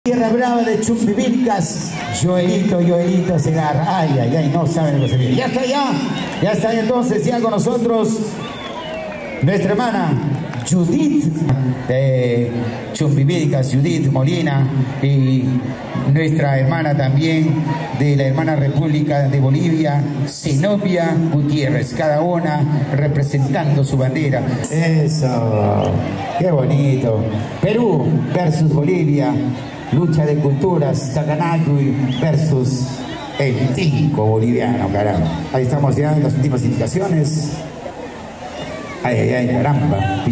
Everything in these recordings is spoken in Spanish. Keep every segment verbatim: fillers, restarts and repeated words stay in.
Tierra Brava de Chumbivilcas, Joelito, Joelito Segarra. Ay, ay, ay, no saben lo que se viene. Ya está, ya, ya está entonces, ya con nosotros nuestra hermana Judith de Chumbivilcas, Judith Molina, y nuestra hermana también de la hermana República de Bolivia, Zenobia Gutiérrez, cada una representando su bandera. Eso, qué bonito. Perú versus Bolivia. Lucha de culturas, Tacanagui versus el tico boliviano, caramba. Ahí estamos ya en las últimas indicaciones. Ay, ay, ay, caramba.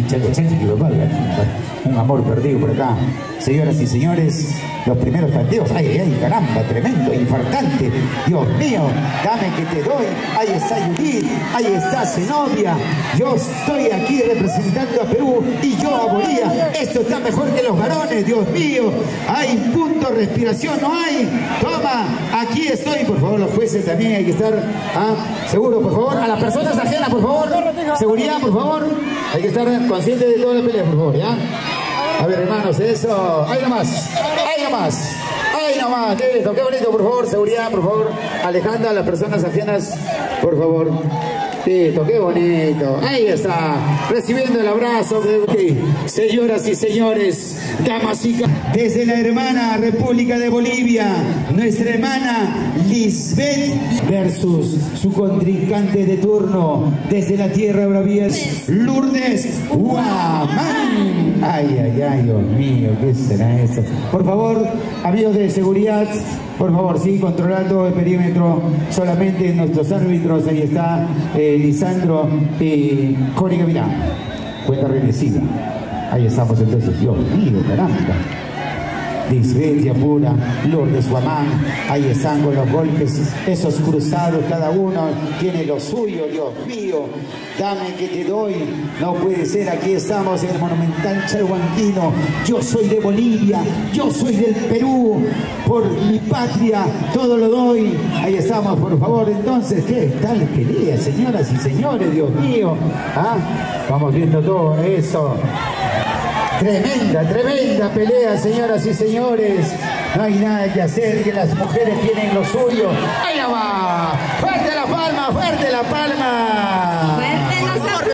Un amor perdido por acá. Señoras y señores, los primeros tanteos. Ay, ay, caramba, tremendo, infartante. Dios mío, dame que te doy. Ahí está Judith, ahí está Zenobia. Yo estoy aquí representando a Perú y yo a Bolivia. Esto está mejor que los varones, Dios mío. Hay punto de respiración, no hay. Toma, aquí estoy. Por favor, los jueces también hay que estar ¿ah? seguro, por favor. A las personas ajenas, por favor. Seguridad, por favor. Hay que estar conscientes de toda la pelea, por favor, ¿ya? A ver, hermanos, eso. Ahí nomás. Ahí nomás. Ahí nomás. Listo. Qué bonito, por favor. Seguridad, por favor. Alejandra a las personas ajenas, por favor. Listo, qué bonito. Ahí está. Recibiendo el abrazo de usted. Señoras y señores, damas y caballeros. Desde la hermana República de Bolivia, nuestra hermana Lisbeth versus su contrincante de turno desde la tierra bravías, Lourdes Guamán. Ay, ay, ay, Dios mío, ¿qué será eso? Por favor, amigos de seguridad, por favor, sí, controlando el perímetro, solamente nuestros árbitros, ahí está eh, Lisandro y Cori Gavilán. Cuenta regresiva. Ahí estamos entonces, Dios mío, caramba. Lisbeth pura, Lourdes Guamán, ahí están con los golpes, esos cruzados, cada uno tiene lo suyo, Dios mío, dame que te doy, no puede ser, aquí estamos en el monumental Chalhuanquino, yo soy de Bolivia, yo soy del Perú, por mi patria, todo lo doy, ahí estamos, por favor, entonces, ¿qué tal pelea, señoras y señores, Dios mío? ¿Ah? Vamos viendo todo eso. Tremenda, tremenda pelea, señoras y señores. No hay nada que hacer, que las mujeres tienen lo suyo. ¡Ahí va! ¡Fuerte la palma, fuerte la palma!